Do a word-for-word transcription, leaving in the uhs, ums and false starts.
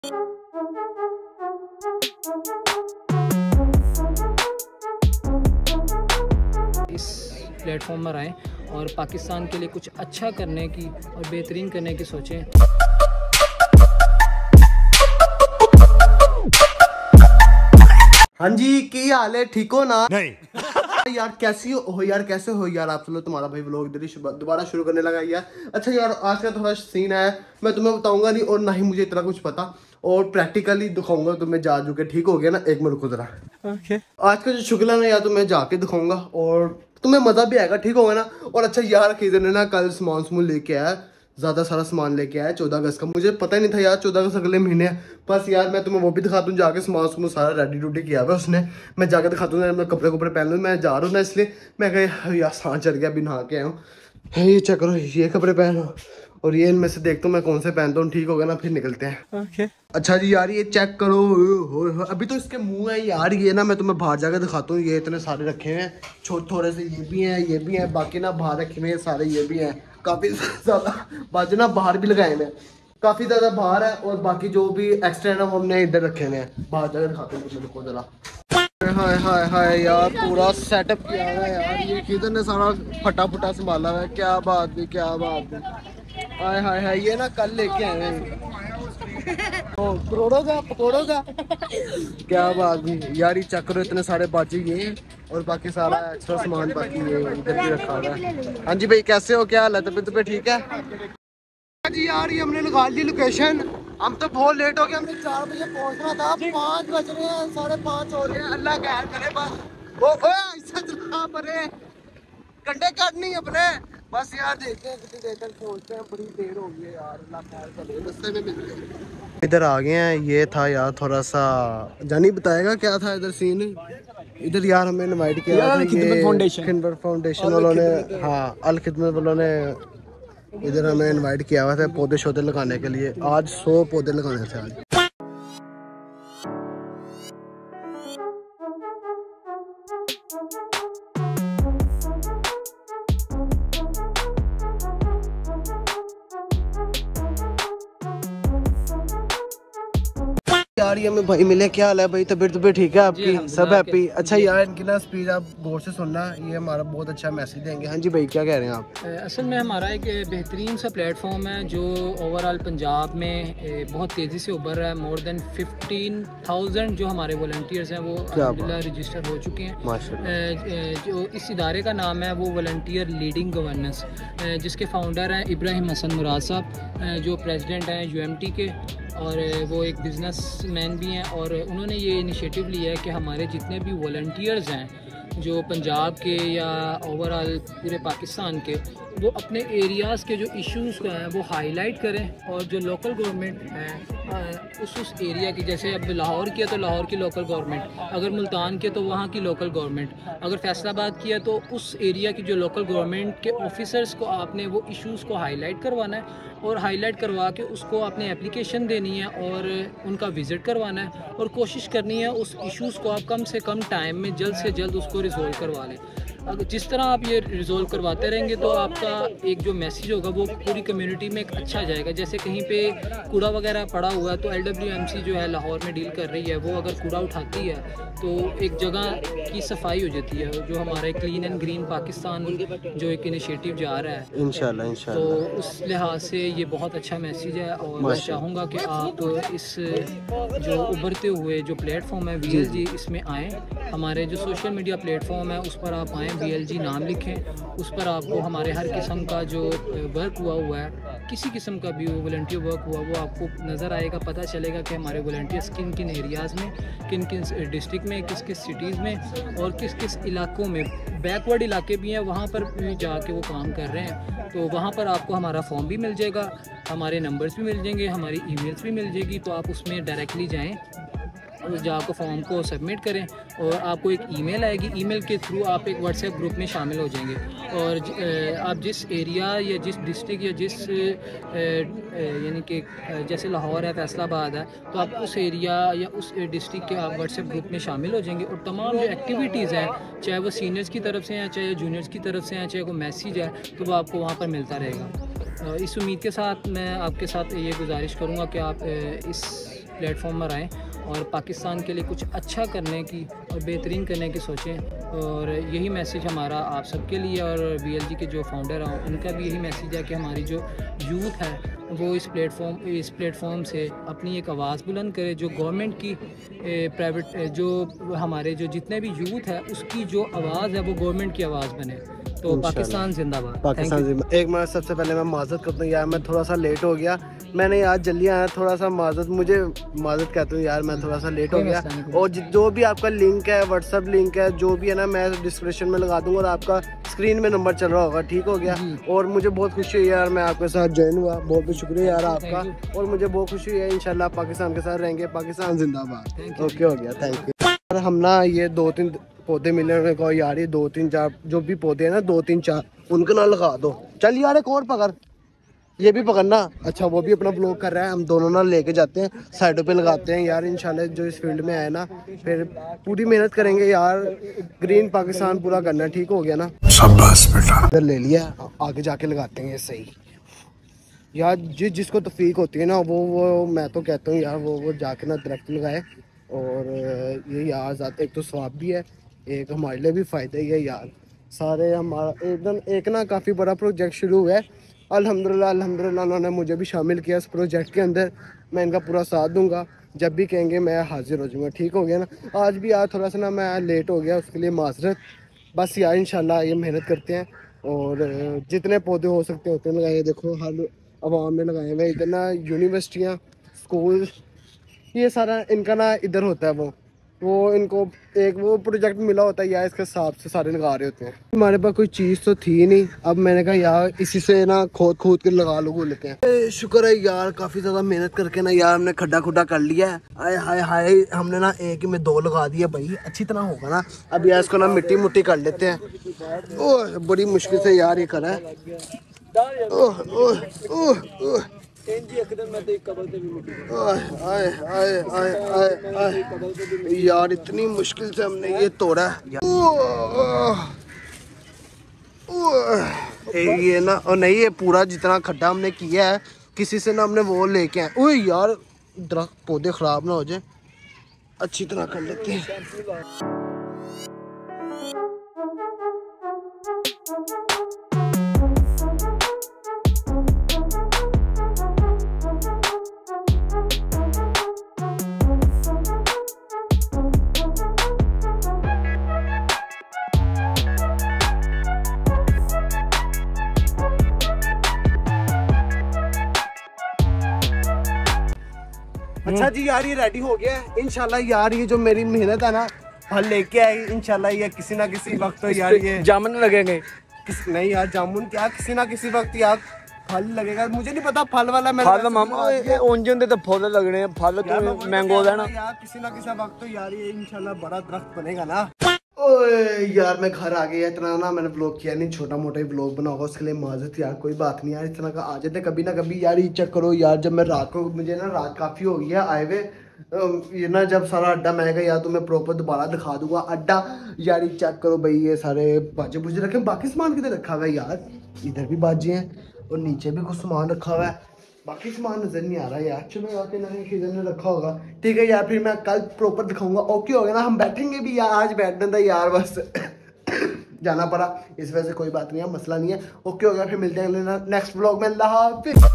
इस प्लेटफॉर्म पर आएँ और पाकिस्तान के लिए कुछ अच्छा करने की और बेहतरीन करने की सोचें। हाँ जी, की हाल है? ठीक हो ना? नहीं यार कैसी हो यार, कैसे हो यार आप? चलो तुम्हारा भाई व्लॉग इधर ही दोबारा शुरू करने लगा यार। अच्छा यार, आज का थोड़ा सीन है, मैं तुम्हें बताऊंगा नहीं और ना ही मुझे इतना कुछ पता, और प्रैक्टिकली दिखाऊंगा तुम्हें जा चुके। ठीक हो गया ना? एक मिनट रुको जरा। ओके, आज का जो शुक्ला है यार तुम्हें जाके दिखाऊंगा और तुम्हें मजा भी आएगा। ठीक होगा ना? और अच्छा यार, किधर ने ना कल सामान समून लेके आया, ज़्यादा सारा सामान लेके आया चौदह अगस्त का। मुझे पता ही नहीं था यार चौदह अगस्त अगले महीने है। बस यार मैं तुम्हें वो भी दिखा दूँ जाके, सामान समून सारा रेडी रूडी किया हुआ उसने। मैं जाके दिखा दूँ, मैं कपड़े कपड़े पहन लूँ, मैं जा रहा हूँ ना, इसलिए मैं कह यार सांस चढ़ गया, अभी नहा के आया हूँ। ये चेक करो, ये कपड़े पहनो और ये इनमें से देखता हूँ मैं कौन से पहनता हूँ। ठीक हो गया ना? फिर निकलते हैं। okay. अच्छा जी यार, ये चेक करो, हो, हो, अभी तो इसके मुंह है यार। ये ना मैं तुम्हें बाहर जाकर दिखाता हूँ। ये इतने सारे रखे हैं, छोटे थोड़े से ये भी हैं, ये भी हैं, बाकी ना बाहर रखे हुए हैं सारे, ये भी हैं काफ़ी ज़्यादा। बाजू ना बाहर भी लगाए हैं, काफ़ी ज़्यादा बाहर है, और बाकी जो भी एक्स्ट्रा है ना वो हमने इधर रखे हुए हैं। बाहर जाकर दिखाते हैं मुझे, देखो जरा। हाय हाय हाय यार, पूरा सेटअप किया हुआ है यार। ये किधर ने सारा फटा फटा संभाला हुआ है। क्या बात भी, क्या बात है। हाय हाय हाय, ये ना कल लेके आए हैं करोड़ों का, पकौड़ों का। क्या बात भी यार, ये चक्कर इतने सारे बाजी ये, और बाकी सारा एक्स्ट्रा सामान बाकी ये इधर भी रखा हुआ है। हाँ जी भाई, कैसे हो? क्या हाल है? तबीयत पे ठीक है जी यार? ये हमने लगा ली लोकेशन। हम तो बहुत लेट हो गए, हमने चार बजे पहुंचना था, पाँच बज रहे हैं, साढ़े पाँच हो रहे हैं। अल्लाह खैर करे बस। ओ ऐसा चला परे, कंडे काट नहीं अपने। बस यार देखते हैं कितनी देर तक पहुंचते हैं, बड़ी देर हो गई है यार। अल्लाह खैर करे, रास्ते में मिलते हैं। इधर आ गए हैं। ये था यार थोड़ा सा, जानी बताएगा क्या था इधर सीन। इधर यार हमें इनवाइट किया था खिदमत फाउंडेशन वालों ने। हाँ, अल खिदमत वालों ने इधर हमें इनवाइट किया हुआ था पौधे शौधे लगाने के लिए। आज सौ पौधे लगाने थे आज। यार ये हमें भाई मिले। क्या हाल है भाई? तबीयत तबीयत ठीक है आपकी? सब हैप्पी? अच्छा यार, इनकी ना स्पीच आप गौर से सुनना, ये हमारा बहुत अच्छा मैसेज देंगे। हाँ जी भाई, क्या कह रहे हैं आप? असल में हमारा एक बेहतरीन सा प्लेटफॉर्म है जो ओवरऑल पंजाब में बहुत तेज़ी से उभर रहा है। मोर देन फिफ्टीन थाउजेंड जो हमारे वॉलंटियर्स हैं वो अल्हम्दुलिल्लाह रजिस्टर हो चुके हैं। माशाल्लाह। जो इस इदारे का नाम है वो वॉलंटियर लीडिंग गवर्नेंस, जिसके फाउंडर हैं इब्राहिम हसन मुराद साहब, जो प्रेसिडेंट हैं यू एम टी के, और वो एक बिज़नेस मैन भी हैं। और उन्होंने ये इनिशिएटिव लिया है कि हमारे जितने भी वॉलंटियर्स हैं जो पंजाब के या ओवरऑल पूरे पाकिस्तान के, वो अपने एरियाज़ के जो इश्यूज़ को हैं वो हाईलाइट करें, और जो लोकल गवर्नमेंट है उस उस एरिया की, जैसे अब लाहौर किया तो लाहौर की लोकल गवर्नमेंट, अगर मुल्तान किया तो वहाँ की लोकल गवर्नमेंट, अगर फैसलाबाद किया तो उस एरिया की जो लोकल गवर्नमेंट के ऑफिसर्स को आपने वो इश्यूज़ को हाईलाइट करवाना है, और हाईलाइट करवा के उसको आपने एप्लीकेशन देनी है और उनका विज़िट करवाना है, और कोशिश करनी है उस इश्यूज़ को आप कम से कम टाइम में जल्द से जल्द उसको रिजोल्व करवा लें। अगर जिस तरह आप ये रिजोल्व करवाते रहेंगे तो आपका एक जो मैसेज होगा वो पूरी कम्युनिटी में एक अच्छा जाएगा। जैसे कहीं पे कूड़ा वगैरह पड़ा हुआ है तो एल डब्ल्यू एम सी जो है लाहौर में डील कर रही है, वो अगर कूड़ा उठाती है तो एक जगह की सफाई हो जाती है। जो हमारे क्लीन एंड ग्रीन पाकिस्तान जो एक इनिशिएटिव जा रहा है इंशाल्लाह इंशाल्लाह, तो उस लिहाज से ये बहुत अच्छा मैसेज है। और मैं चाहूँगा कि आप इस जो उभरते हुए जो प्लेटफॉर्म है वी एल जी, इसमें आएँ। हमारे जो सोशल मीडिया प्लेटफॉर्म है उस पर आप आएँ, वी एल जी नाम लिखें, उस पर आपको हमारे हर किस्म का जो वर्क हुआ हुआ है, किसी किस्म का भी वॉलंटियर वर्क हुआ वो आपको नज़र आएगा। पता चलेगा कि हमारे वॉलंटियर्स किन किन एरियाज़ में, किन किन डिस्ट्रिक्ट में, किस किस सिटीज़ में और किस किस इलाकों में, बैकवर्ड इलाके भी हैं वहाँ पर भी जाके वो काम कर रहे हैं। तो वहाँ पर आपको हमारा फॉर्म भी मिल जाएगा, हमारे नंबर्स भी मिल जाएंगे, हमारी ईमेल्स भी मिल जाएगी। तो आप उसमें डायरेक्टली जाएँ, उस जाकर फॉर्म को सबमिट करें और आपको एक ईमेल आएगी। ईमेल के थ्रू आप एक व्हाट्सएप ग्रुप में शामिल हो जाएंगे, और आप जिस एरिया या जिस डिस्ट्रिक्ट या जिस यानी कि जैसे लाहौर है, फैसलाबाद है, तो आप उस एरिया या उस डिस्ट्रिक्ट के आप व्हाट्सएप ग्रुप में शामिल हो जाएंगे। और तमाम जो एक्टिविटीज़ हैं, चाहे वो सीनियर्स की तरफ से हैं, चाहे जूनियर्स की तरफ से हैं, चाहे कोई मैसेज है, तो वो आपको वहाँ पर मिलता रहेगा। इस उम्मीद के साथ मैं आपके साथ ये गुजारिश करूँगा कि आप इस प्लेटफॉर्म पर आएँ और पाकिस्तान के लिए कुछ अच्छा करने की और बेहतरीन करने की सोचें। और यही मैसेज हमारा आप सबके लिए, और वी एल जी के जो फाउंडर हैं उनका भी यही मैसेज है कि हमारी जो यूथ है वो इस प्लेटफॉर्म इस प्लेटफॉर्म से अपनी एक आवाज़ बुलंद करे। जो गवर्नमेंट की प्राइवेट जो हमारे जो जितने भी यूथ है उसकी जो आवाज़ है वो गवर्नमेंट की आवाज़ बने। तो पाकिस्तान जिंदाबाद। पाकिस्तान जिंदाबाद। एक मिनट, सबसे पहले मैं माजरत करता हूँ यार, मैं थोड़ा सा लेट हो गया। मैंने यार जल्दी आया, थोड़ा सा माजरत, मुझे माजरत कहता हूँ यार, मैं थोड़ा सा लेट हो गया। और जो भी आपका लिंक है, व्हाट्सअप लिंक है, जो भी है ना, मैं डिस्क्रिप्शन में लगा दूंगा और आपका स्क्रीन में नंबर चल रहा होगा, ठीक हो गया। और मुझे बहुत खुशी हुई यार, मैं आपके साथ ज्वाइन हुआ, बहुत बहुत शुक्रिया यार आपका। और मुझे बहुत खुशी हुई है, इंशाल्लाह पाकिस्तान के साथ रहेंगे। पाकिस्तान जिंदाबाद। ओके हो गया, थैंक यू। हम ना ये दो तीन पौधे मिले मेरे को यार, ये दो तीन चार जो भी पौधे हैं ना, दो तीन चार उनके ना लगा दो। चल यार एक और पकड़, ये भी पकड़ना। अच्छा, वो भी अपना ब्लॉग कर रहा है, हम दोनों ना लेके जाते हैं, साइडों पे लगाते हैं यार। इंशाल्लाह जो इस फील्ड में आए ना, फिर पूरी मेहनत करेंगे यार, ग्रीन पाकिस्तान पूरा करना है, ठीक हो गया ना। शाबाश बेटा। इधर ले लिया, आगे जाके लगाते हैं, सही यार। जिस जिसको तौफीक होती है ना, वो वो मैं तो कहता हूँ यार, वो वो जाके ना दरख्त लगाए। और ये यार ज़्यादा एक तो स्वाब भी है, एक हमारे लिए भी फ़ायदा ही है यार। सारे हमारा एकदम एक ना काफ़ी बड़ा प्रोजेक्ट शुरू हुआ है, अल्हम्दुलिल्लाह अल्हम्दुलिल्लाह उन्होंने मुझे भी शामिल किया इस प्रोजेक्ट के अंदर। मैं इनका पूरा साथ दूंगा, जब भी कहेंगे मैं हाजिर हो जाऊँगा, ठीक हो गया ना। आज भी यार थोड़ा सा ना मैं लेट हो गया, उसके लिए माजरत। बस यार इंशाल्लाह ये मेहनत करते हैं और जितने पौधे हो सकते होते हैं लगाए। देखो हर आवाम ने लगाए हुए, इधर ना यूनिवर्सिटियाँ, स्कूल, ये सारा इनका ना इधर होता है। वो वो इनको एक वो प्रोजेक्ट मिला होता है यार, इसके हिसाब से सारे लगा रहे होते हैं। हमारे पास कोई चीज़ तो थी नहीं, अब मैंने कहा यार इसी से ना खोद खोद के लगा लो लेते हैं। शुक्र है यार, काफ़ी ज़्यादा मेहनत करके ना यार हमने खड्डा खुड्डा कर लिया है। हाय हाय हाय, हमने ना एक में दो लगा दिया भाई, अच्छी तरह होगा ना। अब यार इसको ना मिट्टी मुट्टी कर लेते हैं। ओह बड़ी मुश्किल से यार ये करा है। ओह ओह ओह ओह यार इतनी मुश्किल से हमने ये तोड़ा ये ना। और नहीं, ये पूरा जितना खड्डा हमने किया है किसी से ना हमने वो लेके आए। ओए यार दरख्त पौधे खराब ना हो जाए, अच्छी तरह कर लेते हैं। अच्छा जी यार, ये रेडी हो गया है इंशाल्लाह यार। ये जो मेरी मेहनत है ना, फल लेके आई इंशाल्लाह। ये किसी ना किसी वक्त तो यार ये जामुन लगेंगे। किस नहीं यार, जामुन क्या, किसी ना किसी वक्त यार फल लगेगा। मुझे नहीं पता फल वाला, मैं फल मामा ਉਂਝ ਹੁੰਦੇ ਤਾਂ फल लगने हैं, फल तो मैंगो है ना यार। किसी ना किसी वक्त तो यार ये इंशाल्लाह बड़ा दरख्त बनेगा ना। ओए यार मैं घर आ गया, इतना ना मैंने ब्लॉग किया नहीं, छोटा मोटा ही ब्लॉग बना होगा, उसके लिए माजरत यार। कोई बात नहीं यार, इतना का आ जाते कभी ना कभी यार। ये चेक करो यार, जब मैं रात को, मुझे ना रात काफ़ी हो गई है आए हुए, ये ना जब सारा अड्डा मैं गया यार तुम्हें प्रॉपर दोबारा दिखा दूंगा अड्डा यार। ये चेक करो भाई, ये सारे बाजे बुजे रखे, बाकी सामान किधर रखा हुआ है यार। इधर भी बाजे हैं और नीचे भी कुछ सामान रखा हुआ है, बाकी सामान नजर नहीं आ रहा यार। चलो यार कहीं ना कहीं किधर ने रखा होगा, ठीक है यार। फिर मैं कल प्रॉपर दिखाऊंगा, ओके हो गया ना। हम बैठेंगे भी यार, आज बैठना था यार, बस जाना पड़ा, इस वजह से कोई बात नहीं है, मसला नहीं है। ओके हो गया, फिर मिलते हैं नेक्स्ट ब्लॉग में। अल्लाह हाफिज़।